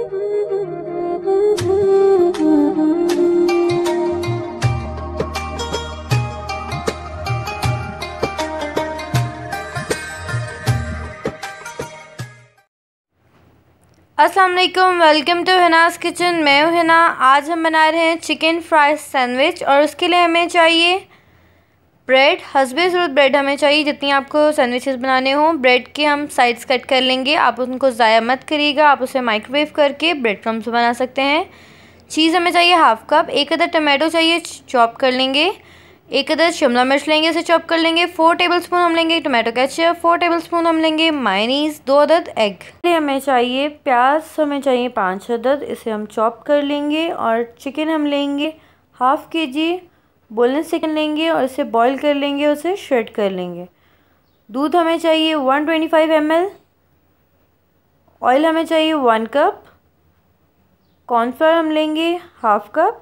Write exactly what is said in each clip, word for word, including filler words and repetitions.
अस्सलाम वालेकुम, welcome to हिना's kitchen. मैं हूँ हिना। आज हम बना रहे हैं चिकन फ्राई सैंडविच और उसके लिए हमें चाहिए ब्रेड। हस्बे ज़रूरत ब्रेड हमें चाहिए जितनी आपको सैंडविचेस बनाने हों। ब्रेड के हम साइड्स कट कर लेंगे। आप उनको ज़ाया मत करिएगा, आप उसे माइक्रोवेव करके ब्रेड क्रम्स बना सकते हैं। चीज़ हमें चाहिए हाफ़ कप। एक अदर टमाटो चाहिए, चॉप कर लेंगे। एक अदर शिमला मिर्च लेंगे, इसे चॉप कर लेंगे। फोर टेबलस्पून हम लेंगे टमाटो केचप। फोर टेबलस्पून हम लेंगे मायोनीज़। दो अदद एग। हमें चाहिए प्याज, हमें चाहिए पाँच अदद, इसे हम चॉप कर लेंगे। और चिकन हम लेंगे हाफ़ के जी बोनलेस चिकन लेंगे और इसे बॉईल कर लेंगे, उसे श्रेड कर लेंगे। दूध हमें चाहिए one twenty five M L. Oil हमें चाहिए वन कप। कॉर्नफ्लोर हम लेंगे half cup.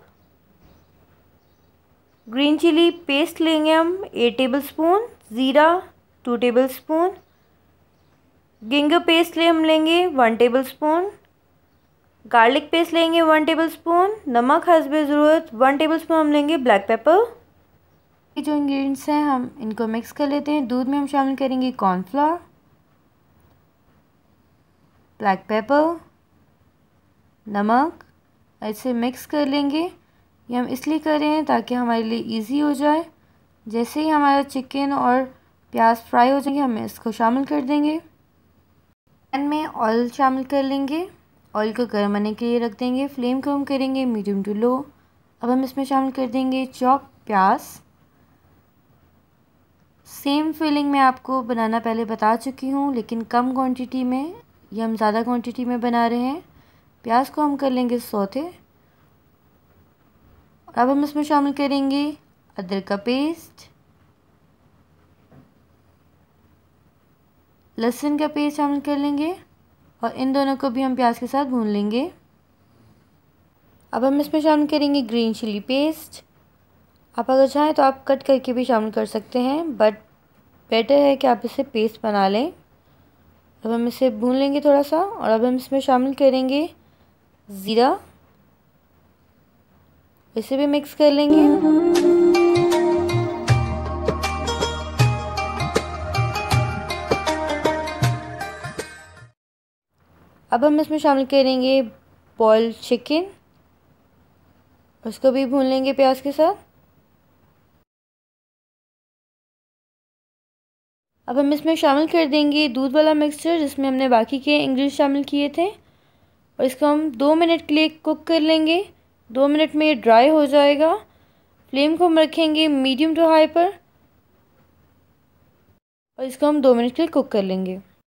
Green chilli paste लेंगे हम एट टेबल स्पून। ज़ीरा two tablespoon. Ginger paste ले हम लेंगे one tablespoon. Garlic paste लेंगे वन टेबल स्पून। नमक हस्बे ज़रूरत वन टेबल स्पून हम लेंगे। Black pepper. ये जो इंग्रेडिएंट्स हैं हम इनको मिक्स कर लेते हैं। दूध में हम शामिल करेंगे कॉर्नफ्लोर, ब्लैक पेपर, नमक। ऐसे मिक्स कर लेंगे। ये हम इसलिए कर रहे हैं ताकि हमारे लिए इजी हो जाए। जैसे ही हमारा चिकन और प्याज फ्राई हो जाएंगे हम इसको शामिल कर देंगे। पैन में ऑयल शामिल कर लेंगे। ऑयल को गर्म होने के लिए रख देंगे। फ्लेम को हम करेंगे मीडियम टू लो। अब हम इसमें शामिल कर देंगे चॉप प्याज। सेम फीलिंग मैं आपको बनाना पहले बता चुकी हूँ, लेकिन कम क्वांटिटी में। ये हम ज़्यादा क्वांटिटी में बना रहे हैं। प्याज को हम कर लेंगे सौते। अब हम इसमें शामिल करेंगे अदरक का पेस्ट, लहसुन का पेस्ट शामिल कर लेंगे और इन दोनों को भी हम प्याज के साथ भून लेंगे। अब हम इसमें शामिल करेंगे ग्रीन चिली पेस्ट। आप अगर चाहें तो आप कट करके भी शामिल कर सकते हैं, बट बेटर है कि आप इसे पेस्ट बना लें। अब हम इसे भून लेंगे थोड़ा सा और अब हम इसमें शामिल करेंगे ज़ीरा। इसे भी मिक्स कर लेंगे। अब हम इसमें शामिल करेंगे बॉइल्ड चिकन, उसको भी भून लेंगे प्याज के साथ। अब हम इसमें शामिल कर देंगे दूध वाला मिक्सचर जिसमें हमने बाकी के इंग्रेडिएंट्स शामिल किए थे और इसको हम दो मिनट के लिए कुक कर लेंगे। दो मिनट में ये ड्राई हो जाएगा। फ्लेम को हम रखेंगे मीडियम टू हाई पर और इसको हम दो मिनट के लिए कुक कर लेंगे।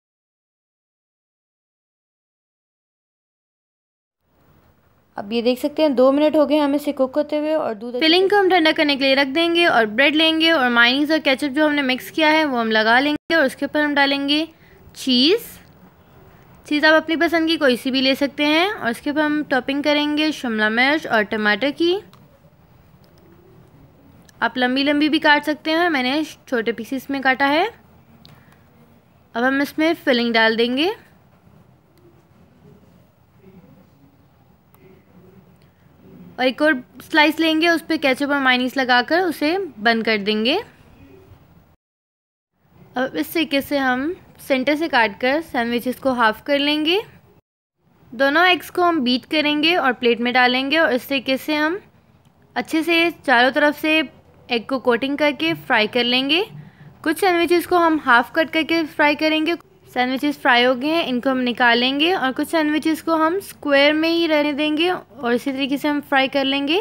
अब ये देख सकते हैं दो मिनट हो गए हमें इसे कुक होते हुए। और दूध फिलिंग को हम ठंडा करने के लिए रख देंगे और ब्रेड लेंगे और मायोनीज़ और केचप जो हमने मिक्स किया है वो हम लगा लेंगे और उसके ऊपर हम डालेंगे चीज़। चीज़ आप अपनी पसंद की कोई सी भी ले सकते हैं और इसके ऊपर हम टॉपिंग करेंगे शिमला मिर्च और टमाटर की। आप लंबी लंबी भी काट सकते हैं, मैंने छोटे पीसेस में काटा है। अब हम इसमें फिलिंग डाल देंगे और एक और स्लाइस लेंगे, उस पर केचप और मायोनीज़ लगाकर उसे बंद कर देंगे। अब इस तरीके से हम सेंटर से काटकर सैंडविचेस को हाफ़ कर लेंगे। दोनों एग्स को हम बीट करेंगे और प्लेट में डालेंगे और इस तरीके से हम अच्छे से चारों तरफ से एग को कोटिंग करके फ्राई कर लेंगे। कुछ सैंडविचेस को हम हाफ़ कट करके फ्राई करेंगे। सैंडविचेस फ्राई हो गए हैं, इनको हम निकालेंगे और कुछ सैंडविचेस को हम स्क्वायर में ही रहने देंगे और इसी तरीके से हम फ्राई कर लेंगे।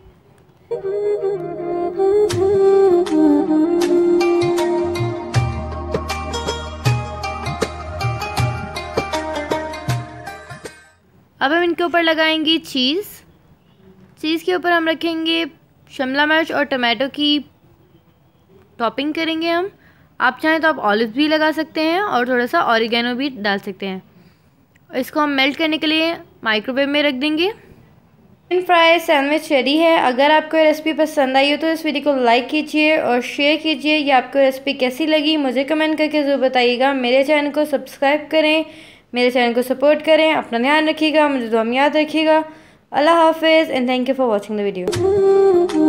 अब हम इनके ऊपर लगाएंगे चीज़। चीज़ के ऊपर हम रखेंगे शिमला मिर्च और टमाटो की टॉपिंग करेंगे हम। आप चाहें तो आप ऑलिव भी लगा सकते हैं और थोड़ा सा ऑरिगेनो भी डाल सकते हैं। इसको हम मेल्ट करने के लिए माइक्रोवेव में रख देंगे। चिकन फ्राई सैंडविच रेडी है। अगर आपको ये रेसिपी पसंद आई हो तो इस वीडियो को लाइक कीजिए और शेयर कीजिए। या आपको रेसिपी कैसी लगी मुझे कमेंट करके ज़रूर बताइएगा। मेरे चैनल को सब्सक्राइब करें, मेरे चैनल को सपोर्ट करें, अपना ध्यान रखिएगा, मुझे दुआ में याद रखिएगा। अल्लाह हाफिज़ and thank you for watching the video.